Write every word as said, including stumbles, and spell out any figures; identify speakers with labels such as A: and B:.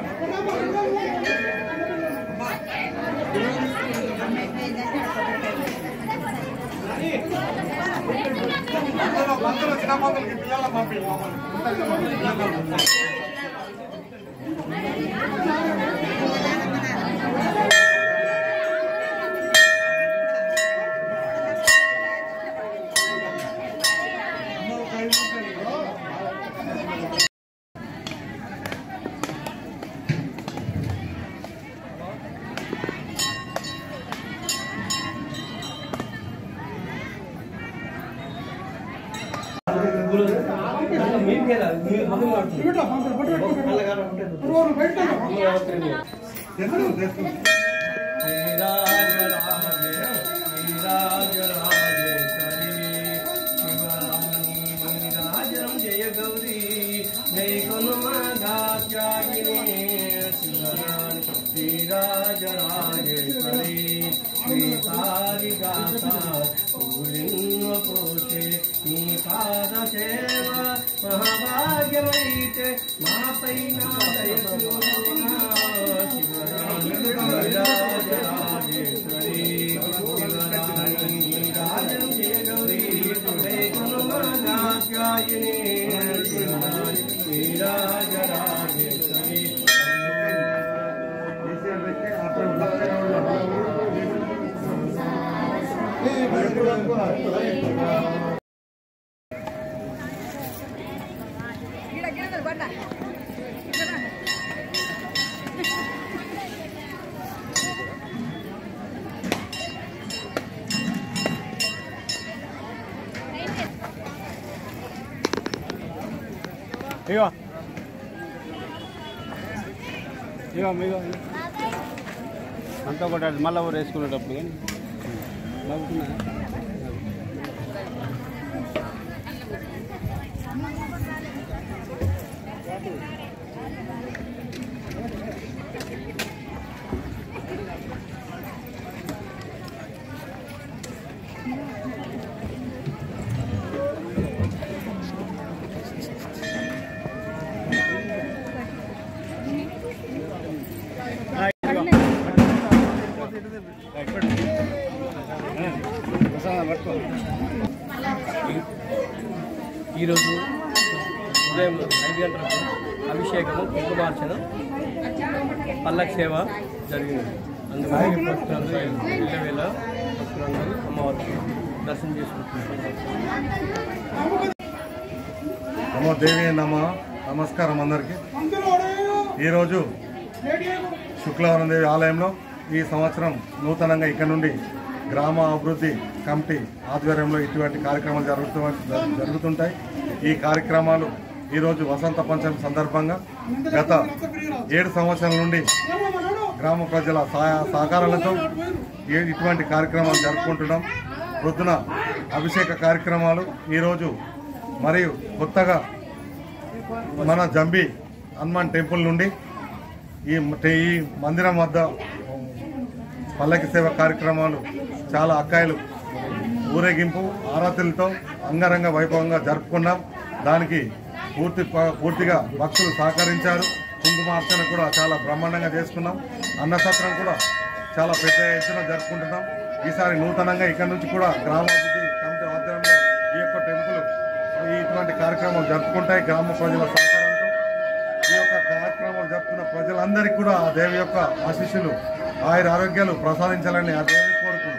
A: చిన్న పంతులకి పిల్లల పంపి जय गौरी जय गुणमाघात्यागिने श्रीराजराजेश्वरी श्रीकारिगाता पूलिन्वपोषे नी पाद सेवा महाभाग्यमयीते मापै नादयतु श्रीराजराजेश्वरी शिवरानी राजं जय गौरी जय गुणमाघात्यागिने श्रीराजराजेश्वरी ఇగో ఇగో ఇగో అంతా ఒకటి మళ్ళీ ఊరు వేసుకునేటప్పుడు కానీ నవ్వుతున్నా ఈరోజు ఉదయం ఐదు గంటలకు అభిషేకము కుంకుమార్చన పల్లకి సేవ జరిగింది. అందుకని భక్తులందరూ ఇళ్ళ వేళ భక్తులందరూ అమ్మవారికి దర్శనం చేసుకుంటున్నారు.
B: నమో దేవి నమ నమస్కారం అందరికీ. ఈరోజు శుక్లవరం దేవి ఆలయంలో ఈ సంవత్సరం నూతనంగా ఇక్కడ నుండి గ్రామ అభివృద్ధి కమిటీ ఆధ్వర్యంలో ఇటువంటి కార్యక్రమాలు జరుగుతూ జరుగుతుంటాయి. ఈ కార్యక్రమాలు ఈరోజు వసంత పంచమి సందర్భంగా గత ఏడు సంవత్సరాల నుండి గ్రామ ప్రజల సహాయ సహకారాలతో ఇటువంటి కార్యక్రమాలు జరుపుకుంటున్నాం. ప్రొద్దున అభిషేక కార్యక్రమాలు ఈరోజు మరియు కొత్తగా మన జంబి హనుమాన్ టెంపుల్ నుండి ఈ ఈ మందిరం వద్ద పల్లకి సేవ కార్యక్రమాలు చాలా అక్కాయిలు ఊరేగింపు ఆరాతులతో అంగరంగ వైభవంగా జరుపుకున్నాం. దానికి పూర్తి పూర్తిగా భక్తులు సహకరించారు. కుంకుమార్చన కూడా చాలా బ్రహ్మాండంగా చేసుకున్నాం. అన్నసత్రం కూడా చాలా పెద్ద ఎత్తున జరుపుకుంటున్నాం. ఈసారి నూతనంగా ఇక్కడ నుంచి కూడా గ్రామాభివృద్ధి కమిటీ ఆధ్వర్యంలో ఈ యొక్క టెంపుల్ ఇటువంటి కార్యక్రమాలు జరుపుకుంటాయి. గ్రామ ప్రజల సహకారంతో ఈ యొక్క కార్యక్రమాలు జరుపుకున్న ప్రజలందరికీ కూడా ఆ దేవి యొక్క ఆశీస్సులు ఆయుర ఆరోగ్యాలు ప్రసాదించాలని ఆ దేవిని కోరుకుంటున్నాం.